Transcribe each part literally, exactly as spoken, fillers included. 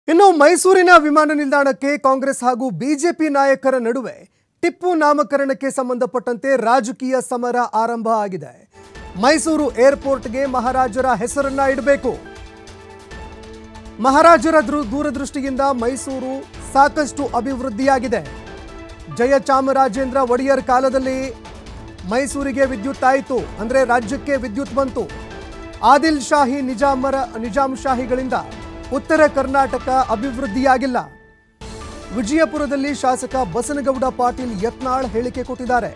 ಇನ್ನು ಮೈಸೂರಿನ ವಿಮಾನ ನಿಲ್ದಾಣಕ್ಕೆ ಕಾಂಗ್ರೆಸ್ ಹಾಗೂ ಬಿಜೆಪಿ ನಾಯಕರ ನಡುವೆ ಟಿಪ್ಪು ನಾಮಕರಣಕ್ಕೆ ಸಂಬಂಧಪಟ್ಟಂತೆ ರಾಜಕೀಯ ಸಮರ ಆರಂಭ ಆಗಿದೆ. ಮೈಸೂರು ಏರ್ಪೋರ್ಟ್ಗೆ ಮಹಾರಾಜರ ಹೆಸರನ್ನ ಇಡಬೇಕು. ಮಹಾರಾಜರ ದೂರದೃಷ್ಟಿಯಿಂದ ಮೈಸೂರು ಸಾಕಷ್ಟು ಅಭಿವೃದ್ಧಿಯಾಗಿದೆ. ಜಯಚಾಮರಾಜೇಂದ್ರ ಒಡೆಯರ್ ಕಾಲದಲ್ಲಿ ಮೈಸೂರಿಗೆ ವಿದ್ಯುತ್ ಆಯಿತು, ಅಂದ್ರೆ ರಾಜ್ಯಕ್ಕೆ ವಿದ್ಯುತ್ ಬಂತು. ಆದಿಲ್ ಶಾಹಿ ನಿಜಾಮರ ನಿಜಾಮ್ ಶಾಹಿಗಳಿಂದ ಉತ್ತರ ಕರ್ನಾಟಕ ಅಭಿವೃದ್ಧಿಯಾಗಿಲ್ಲ. ವಿಜಯಪುರದಲ್ಲಿ ಶಾಸಕ ಬಸನಗೌಡ ಪಾಟೀಲ್ ಯತ್ನಾಳ್ ಹೇಳಿಕೆ ಕೊಟ್ಟಿದ್ದಾರೆ.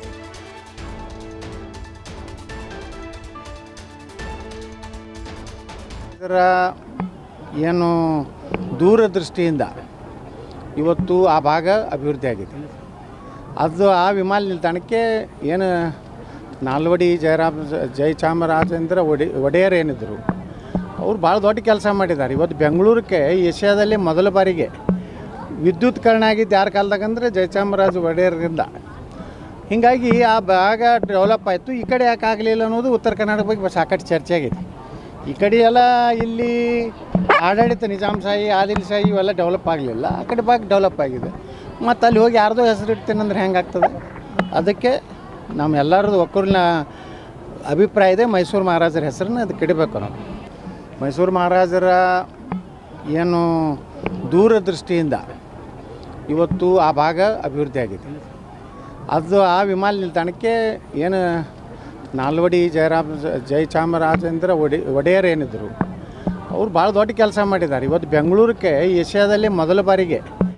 ಇದರ ಏನು ದೂರದೃಷ್ಟಿಯಿಂದ ಇವತ್ತು ಆ ಭಾಗ ಅಭಿವೃದ್ಧಿ ಆಗಿದೆ. ಅದು ಆ ವಿಮಾನ ನಿಲ್ದಾಣಕ್ಕೆ ಏನು ನಾಲ್ವಡಿ ಜಯರಾಮ್ ಜಯಚಾಮರಾಜೇಂದ್ರ ಒಡೆ ಒಡೆಯರ್ ಏನಿದ್ರು ಅವ್ರು ಭಾಳ ದೊಡ್ಡ ಕೆಲಸ ಮಾಡಿದ್ದಾರೆ. ಇವತ್ತು ಬೆಂಗಳೂರಿಗೆ ಏಷ್ಯಾದಲ್ಲಿ ಮೊದಲ ಬಾರಿಗೆ ವಿದ್ಯುತ್ಕರಣ ಆಗಿದ್ದು ಯಾರ ಕಾಲದಾಗಂದರೆ ಜಯಚಾಮರಾಜ ಒಡೆಯರಿಂದ. ಹೀಗಾಗಿ ಆ ಭಾಗ ಡೆವಲಪ್ ಆಯಿತು. ಈ ಕಡೆ ಯಾಕೆ ಆಗಲಿಲ್ಲ ಅನ್ನೋದು ಉತ್ತರ ಕರ್ನಾಟಕ ಬಗ್ಗೆ ಸಾಕಷ್ಟು ಚರ್ಚೆ ಆಗಿದೆ. ಈ ಕಡೆ ಎಲ್ಲ ಇಲ್ಲಿ ಆಡಳಿತ ನಿಜಾಮ್ ಶಾಹಿ ಆದಿಲ್ ಶಾಹಿ ಇವೆಲ್ಲ ಡೆವಲಪ್ ಆಗಲಿಲ್ಲ. ಆ ಕಡೆ ಭಾಗ ಡೆವಲಪ್ ಆಗಿದೆ. ಮತ್ತು ಅಲ್ಲಿ ಹೋಗಿ ಯಾರ್ದೋ ಹೆಸರು ಇಡ್ತೇನೆಂದ್ರೆ ಹೆಂಗಾಗ್ತದೆ? ಅದಕ್ಕೆ ನಮ್ಮೆಲ್ಲರದ್ದು ಒಕ್ಕೂರಿನ ಅಭಿಪ್ರಾಯ ಇದೆ, ಮೈಸೂರು ಮಹಾರಾಜರ ಹೆಸರನ್ನ ಅದಕ್ಕೆ ಇಡಬೇಕು. ನಾವು ಮೈಸೂರು ಮಹಾರಾಜರ ಏನು ದೂರದೃಷ್ಟಿಯಿಂದ ಇವತ್ತು ಆ ಭಾಗ ಅಭಿವೃದ್ಧಿ ಆಗಿದೆ. ಅದು ಆ ವಿಮಾನ ನಿಲ್ದಾಣಕ್ಕೆ ಏನು ನಾಲ್ವಡಿ ಜಯರಾಮ್ ಜಯಚಾಮರಾಜೇಂದ್ರ ಒಡೆ ಒಡೆಯರ್ ಏನಿದ್ರು ಅವ್ರು ಭಾಳ ದೊಡ್ಡ ಕೆಲಸ ಮಾಡಿದ್ದಾರೆ. ಇವತ್ತು ಬೆಂಗಳೂರಿಗೆ ಏಷ್ಯಾದಲ್ಲಿ ಮೊದಲ ಬಾರಿಗೆ